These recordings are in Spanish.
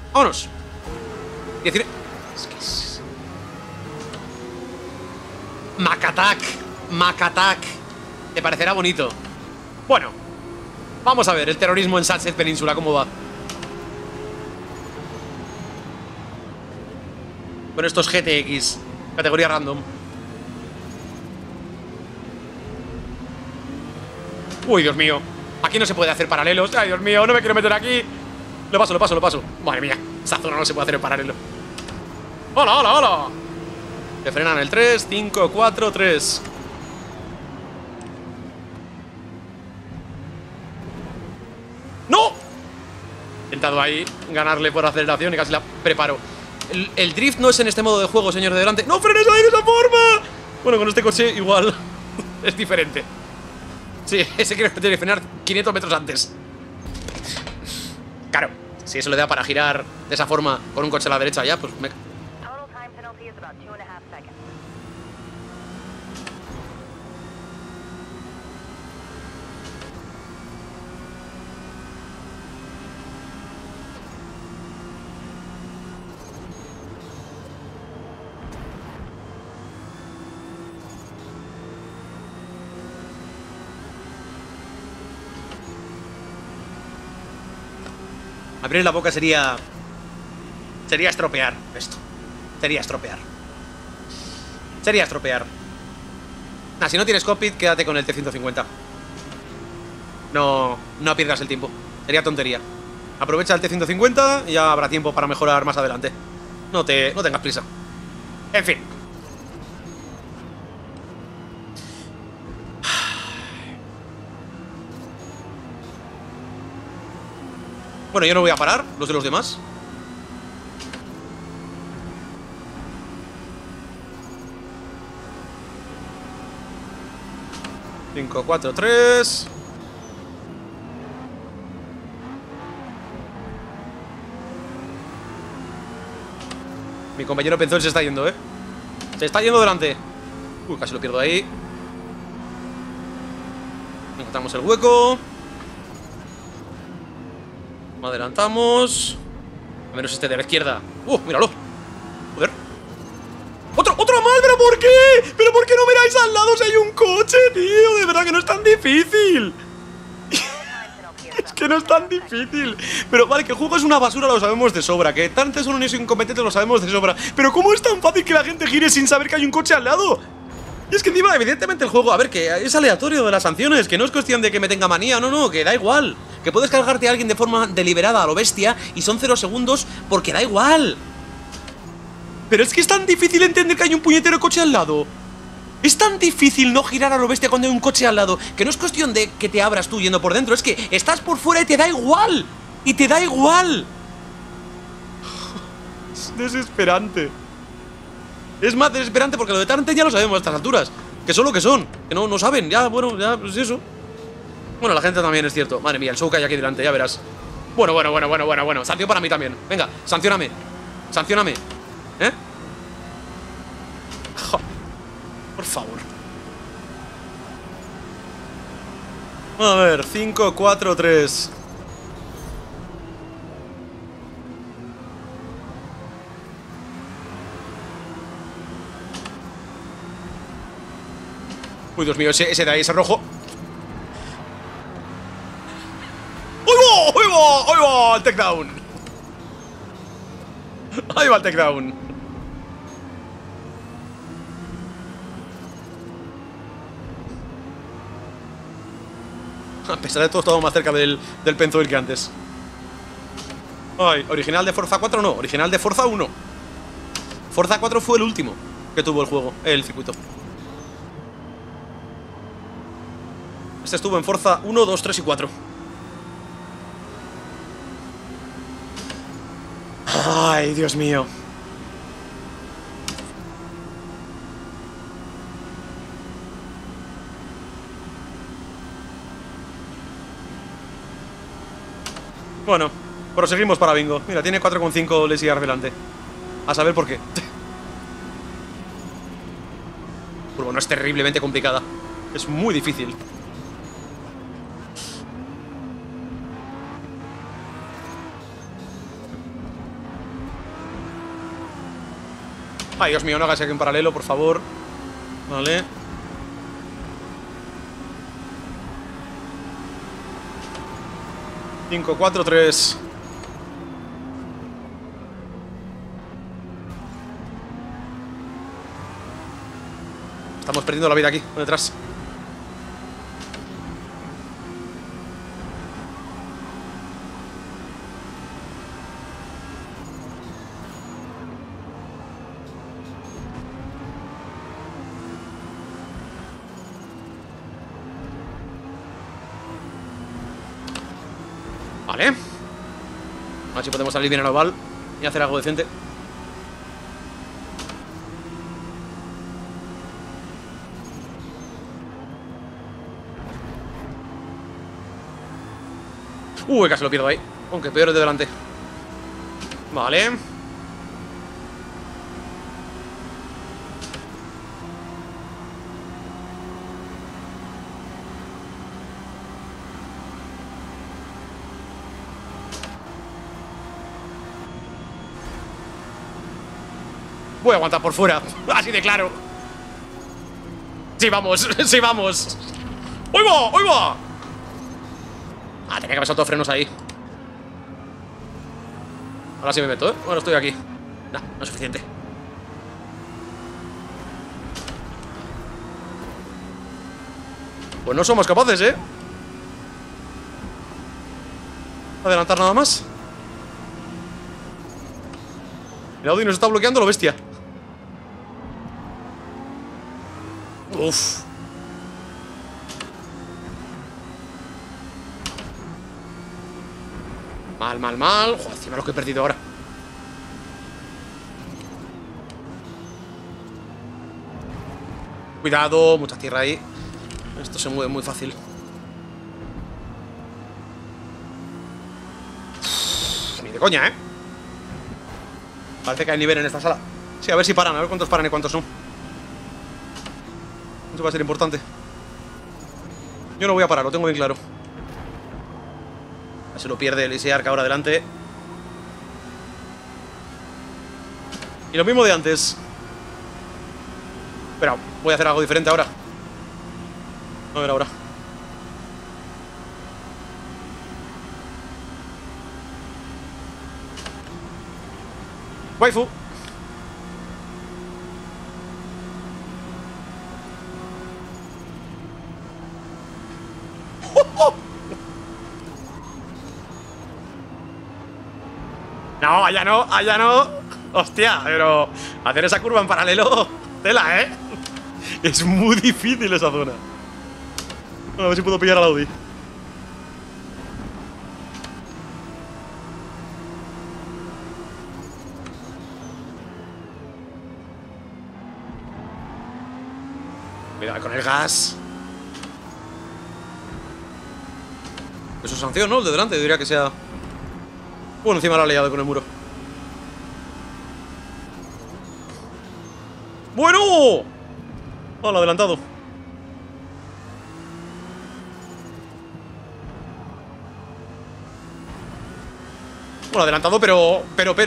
Vámonos. 19. Es que es... Macatak. Te parecerá bonito. Bueno, vamos a ver el terrorismo en Sunset Península, ¿cómo va? Con estos GTX, categoría random. Uy, Dios mío. Aquí no se puede hacer paralelos. Ay, Dios mío, no me quiero meter aquí. Lo paso. Madre mía, esta zona no se puede hacer en paralelo. ¡Hola! Te frenan el 3, 5, 4, 3. ¡No! He intentado ahí ganarle por aceleración y casi la preparo. El drift no es en este modo de juego, señor de delante. ¡No frenes ahí de esa forma! Bueno, con este coche igual es diferente. Sí, ese quiere frenar 500 metros antes. Claro, si eso le da para girar de esa forma con un coche a la derecha ya, pues me... Abrir la boca sería estropear esto. Sería estropear. Nah, si no tienes cockpit, quédate con el T150. No pierdas el tiempo. Sería tontería. Aprovecha el T150 y ya habrá tiempo para mejorar más adelante. No tengas prisa. En fin. Bueno, yo no voy a parar, los de los demás. Cinco, 4, 3. Mi compañero Penzón se está yendo, ¿eh? Se está yendo delante. Uy, casi lo pierdo ahí. Encontramos el hueco. Adelantamos. A menos este de la izquierda. Míralo. Joder. ¡Otro mal! ¿Pero por qué? ¿Pero por qué no miráis al lado si hay un coche, tío? De verdad que no es tan difícil. Es que no es tan difícil. Pero vale, que el juego es una basura, lo sabemos de sobra. Que tantos son unos incompetentes, lo sabemos de sobra. Pero ¿cómo es tan fácil que la gente gire sin saber que hay un coche al lado? Y es que encima, evidentemente el juego, a ver, que es aleatorio de las sanciones. Que no es cuestión de que me tenga manía, no, que da igual. Que puedes cargarte a alguien de forma deliberada a lo bestia y son 0 segundos porque da igual. Pero es que es tan difícil entender que hay un puñetero coche al lado. Es tan difícil no girar a lo bestia cuando hay un coche al lado. Que no es cuestión de que te abras tú yendo por dentro. Es que estás por fuera y te da igual. Y te da igual. Es desesperante. Es más desesperante porque lo de Tarantino ya lo sabemos a estas alturas. Que son lo que son. Que no saben. Ya, bueno, ya, pues eso. Bueno, la gente también es cierto. Madre mía, el show que hay aquí delante, ya verás. Bueno. Sanción para mí también. Venga, sancióname. ¿Eh? Jo. Por favor. A ver, 5, 4, 3. Uy, Dios mío, ese de ahí, ese rojo. ¡Ahí va! El takedown. Ahí va el takedown. A pesar de todo, estamos más cerca del Penzol que antes. Ay, original de Forza 4 no, original de Forza 1. Forza 4 fue el último que tuvo el juego, el circuito. Este estuvo en Forza 1, 2, 3 y 4. Ay, Dios mío. Bueno, proseguimos para bingo. Mira, tiene 4,5 Lesiar delante. A saber por qué. Curva no es terriblemente complicada. Es muy difícil. Ay, Dios mío, no hagas aquí en paralelo, por favor. Vale. Cinco, 4, 3. Estamos perdiendo la vida aquí, detrás. Vale. A ver si podemos salir bien al oval y hacer algo decente. Casi lo pierdo ahí. Aunque peor es de delante. Vale. Voy a aguantar por fuera. Así de claro. Sí, vamos. Sí, vamos. ¡Uy, va! ¡Uy, va! Ah, tenía que haber saltado frenos ahí. Ahora sí me meto, ¿eh? Bueno, estoy aquí. Nah, no es suficiente. Pues no somos capaces, ¿eh? Adelantar nada más. El Audi nos está bloqueando lo bestia. Uf. Mal, mal, mal. Joder, encima lo que he perdido ahora. Cuidado, mucha tierra ahí. Esto se mueve muy fácil. Ni de coña, ¿eh? Parece que hay nivel en esta sala. Sí, a ver si paran, a ver cuántos paran y cuántos no. Eso va a ser importante. Yo no voy a parar, lo tengo bien claro. Se lo pierde el Easy Arc ahora adelante. Y lo mismo de antes. Espera, voy a hacer algo diferente ahora. A ver ahora. Waifu. No, allá no, allá no. Hostia, pero hacer esa curva en paralelo, tela, ¿eh? Es muy difícil esa zona. Bueno, a ver si puedo pillar al Audi. Cuidado con el gas. Eso es sanción, ¿no? El de delante, yo diría que sea. Bueno, encima la ha liado con el muro. ¡Bueno! Oh, lo adelantado. Bueno, adelantado, pero.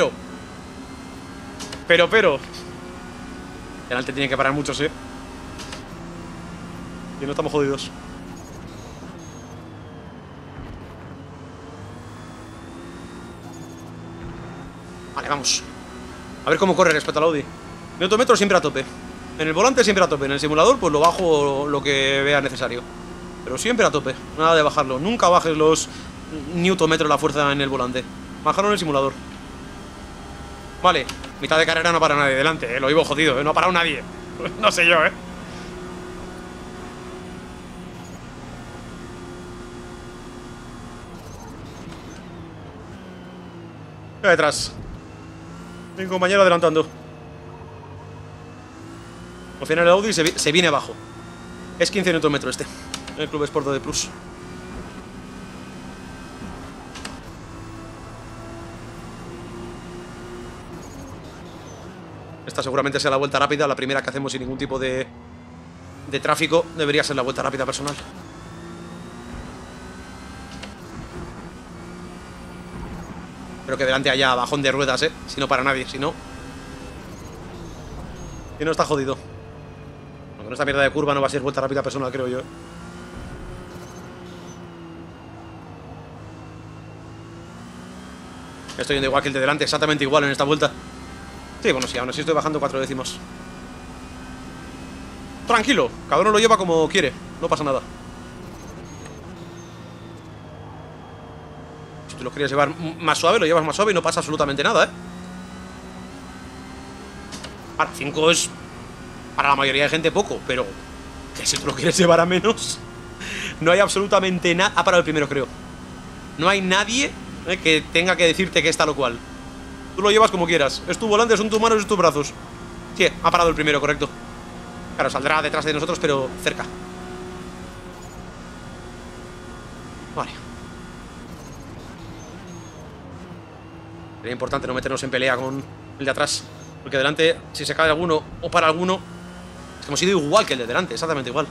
Delante tiene que parar muchos, ¿eh? Y no estamos jodidos. Vale, vamos. A ver cómo corre respecto al Audi. Newtonmetro siempre a tope. En el volante siempre a tope. En el simulador pues lo bajo lo que vea necesario. Pero siempre a tope. Nada de bajarlo. Nunca bajes los newtonmetros la fuerza en el volante. Bajarlo en el simulador. Vale. Mitad de carrera no para nadie delante, Lo iba jodido, No ha parado nadie. No sé yo, Detrás. Mi compañero adelantando. Al final el Audi se viene abajo. Es 15 Nm este. El Club Sport de Plus. Esta seguramente sea la vuelta rápida. La primera que hacemos sin ningún tipo de tráfico. Debería ser la vuelta rápida personal. Espero que delante haya bajón de ruedas, Si no para nadie, si no. Si no, está jodido. Aunque con esta mierda de curva no va a ser vuelta rápida personal, creo yo. Estoy yendo igual que el de delante, exactamente igual en esta vuelta. Sí, bueno, sí, aún así estoy bajando 4 décimos. Tranquilo, cada uno lo lleva como quiere. No pasa nada. Si tú lo querías llevar más suave, lo llevas más suave y no pasa absolutamente nada, ¿eh? Ahora, 5 es para la mayoría de gente poco, pero que si tú lo quieres llevar a menos, no hay absolutamente nada. Ha parado el primero, creo. No hay nadie que tenga que decirte que está lo cual. Tú lo llevas como quieras. Es tu volante, son tus manos y tus brazos. Sí, ha parado el primero, correcto. Claro, saldrá detrás de nosotros, pero cerca. Vale. Sería importante no meternos en pelea con el de atrás, porque delante, si se cae alguno o para alguno, es que hemos ido igual que el de delante, exactamente igual.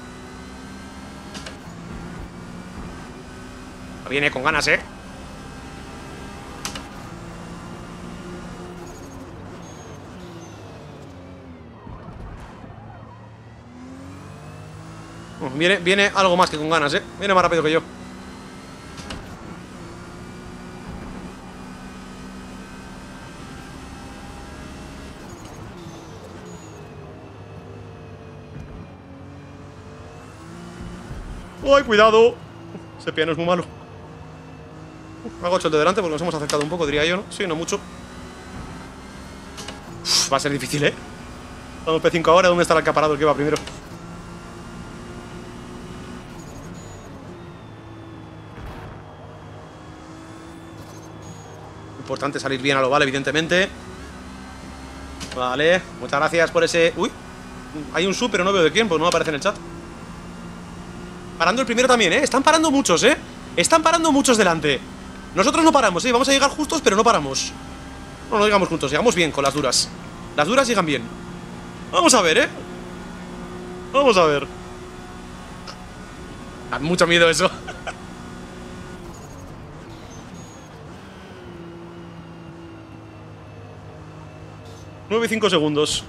Viene con ganas, ¿eh? Viene algo más que con ganas, ¿eh? Viene más rápido que yo. ¡Ay, cuidado! Ese piano es muy malo. Hago 8 el de delante porque nos hemos acercado un poco, diría yo, ¿no? Sí, no mucho. Uf, va a ser difícil, ¿eh? Estamos P5 ahora, ¿dónde está el acaparado el que va primero? Importante salir bien a lo vale, evidentemente. Vale, muchas gracias por ese... Uy, hay un sub, pero no veo de quién, pues no aparece en el chat. Parando el primero también, ¿eh? Están parando muchos, ¿eh? Están parando muchos delante. Nosotros no paramos, ¿eh? Vamos a llegar justos, pero no paramos. No llegamos juntos, llegamos bien con las duras. Las duras llegan bien. Vamos a ver, ¿eh? Vamos a ver. Da mucho miedo eso. 9 y 5 segundos.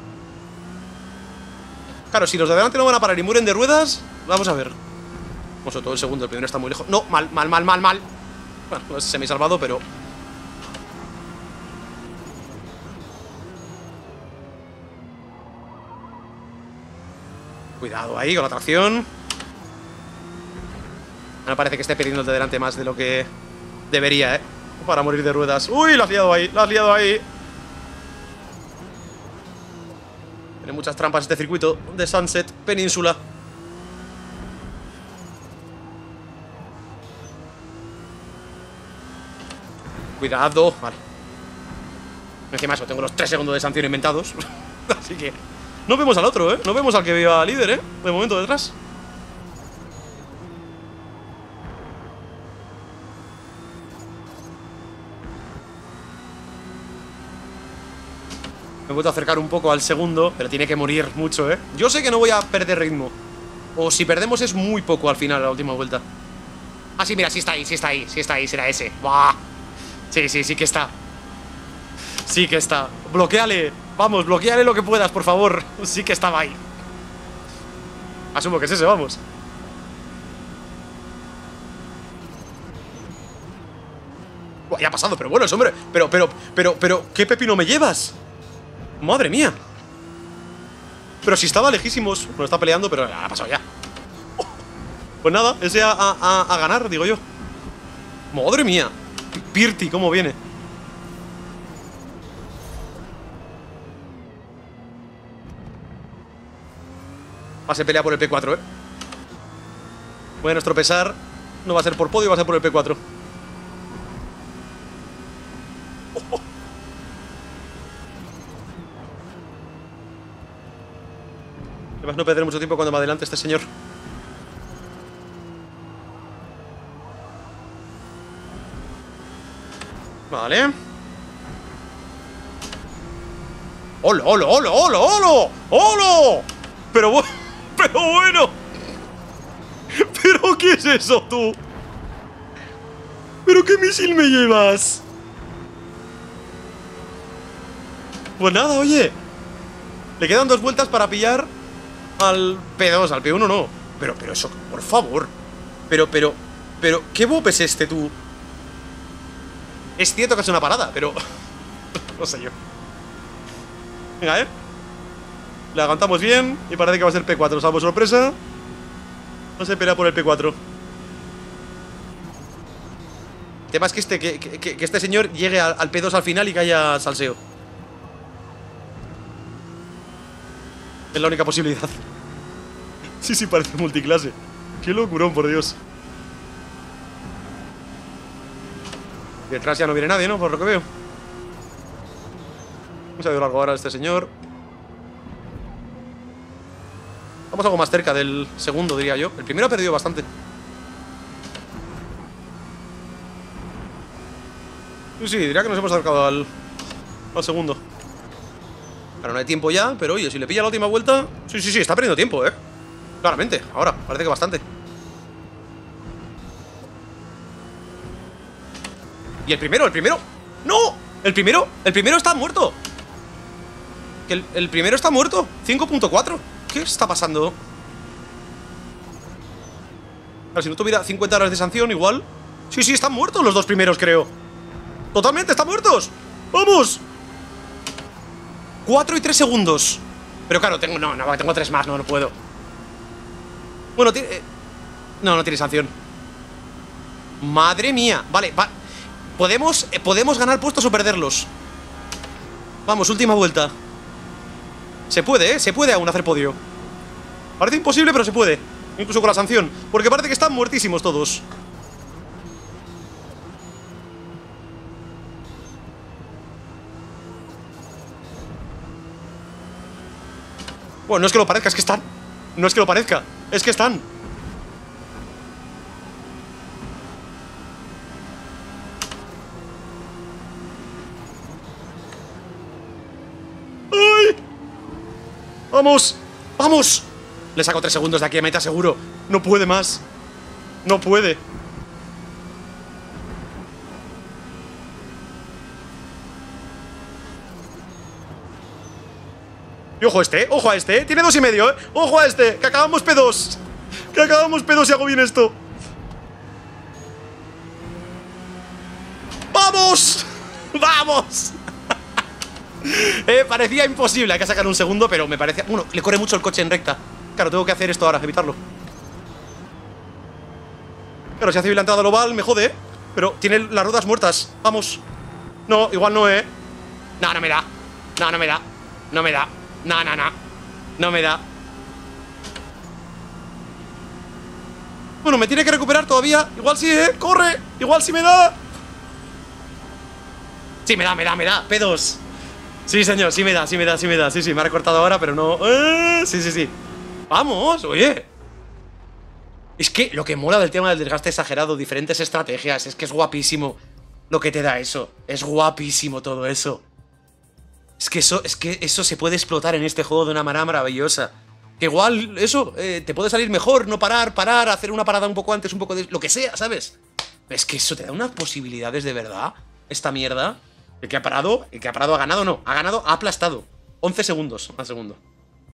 Claro, si los de adelante no van a parar y mueren de ruedas, vamos a ver. Vamos a todo el segundo, el primero está muy lejos. No, mal. Bueno, no sé si se me ha salvado, pero... Cuidado ahí con la tracción. Me parece que esté perdiendo el de delante más de lo que debería, ¿eh? Para morir de ruedas. ¡Uy! La has liado ahí, la has liado ahí. Tiene muchas trampas este circuito de Sunset Península. Cuidado. Vale. Encima eso, tengo los 3 segundos de sanción inventados. Así que... No vemos al otro, ¿eh? No vemos al que viva líder, ¿eh? De momento detrás. Me he vuelto a acercar un poco al segundo, pero tiene que morir mucho, ¿eh? Yo sé que no voy a perder ritmo. O si perdemos es muy poco al final, la última vuelta. Ah, sí, mira, sí está ahí, será ese. ¡Buah! Sí que está. Sí que está. Bloquéale. Vamos, bloquéale lo que puedas, por favor. Sí que estaba ahí. Asumo que es ese, vamos. Buah, ya ha pasado, pero bueno, es hombre. Pero, ¿qué pepino me llevas? Madre mía. Pero si estaba lejísimos. Bueno, está peleando, pero ha pasado ya. Pues nada, ese a ganar, digo yo. Madre mía. Pirti, cómo viene. Pase pelea por el P4, ¿eh? Voy a nuestro pesar. No va a ser por podio, va a ser por el P4. Además no perder mucho tiempo cuando va adelante este señor. Vale. ¡Holo, holo, holo, holo, holo! ¡Holo! Pero bueno. ¿Pero qué es eso, tú? ¿Pero qué misil me llevas? Pues nada, oye. Le quedan 2 vueltas para pillar al P2, al P1 no. Pero eso, por favor. Pero, ¿qué bop es este, tú? Es cierto que es una parada, pero... no sé yo. Venga, Le aguantamos bien y parece que va a ser P4, salvo sorpresa. No se pelea por el P4. El tema es que este señor llegue al P2 al final y que haya salseo. Es la única posibilidad. Sí, parece multiclase. Qué locurón, por Dios. Detrás ya no viene nadie, ¿no? Por lo que veo. Vamos a ver largo ahora este señor. Vamos algo más cerca del segundo, diría yo. El primero ha perdido bastante. Sí, diría que nos hemos acercado al segundo. Claro, no hay tiempo ya, pero oye, si le pilla la última vuelta... Sí, está perdiendo tiempo, claramente, ahora, parece que bastante. Y el primero... ¡No! El primero está muerto. El primero está muerto. 5.4. ¿Qué está pasando? Claro, si no tuviera 50 horas de sanción, igual... Sí, están muertos los 2 primeros, creo. Totalmente, están muertos. ¡Vamos! 4 y 3 segundos. Pero claro, tengo 3 más, no puedo. Bueno, tiene... No tiene sanción. Madre mía. Vale, podemos ganar puestos o perderlos. Vamos, última vuelta. Se puede, se puede aún hacer podio. Parece imposible, pero se puede. Incluso con la sanción, porque parece que están muertísimos todos. Bueno, no es que lo parezca, es que están. No es que lo parezca, es que están. ¡Ay! ¡Vamos! ¡Vamos! Le saco 3 segundos de aquí a meta seguro. No puede más. No puede. Y ojo a este, tiene 2,5, Ojo a este, que acabamos P2. Que acabamos P2 y hago bien esto. ¡Vamos! ¡Vamos! Parecía imposible, hay que sacar un segundo, pero me parecía... Bueno, le corre mucho el coche en recta. Claro, tengo que hacer esto ahora, evitarlo. Claro, si hace bien la entrada al oval, me jode, pero tiene las ruedas muertas. Vamos. No, igual no, No, no me da. No me da. No me da. No me da. Bueno, me tiene que recuperar todavía. Igual sí, corre. Igual sí me da. Sí, me da. P2. Sí, señor, sí me da. Sí, me ha recortado ahora, pero no. Sí. Vamos, oye. Es que lo que mola del tema del desgaste exagerado, diferentes estrategias, es que es guapísimo lo que te da eso. Es guapísimo todo eso. Es que eso se puede explotar en este juego de una manera maravillosa. Que igual, eso, te puede salir mejor, no parar, hacer una parada un poco antes, un poco de... Lo que sea, ¿sabes? Es que eso te da unas posibilidades de verdad, esta mierda. El que ha parado ha ganado, no. Ha ganado, ha aplastado. 11 segundos al segundo.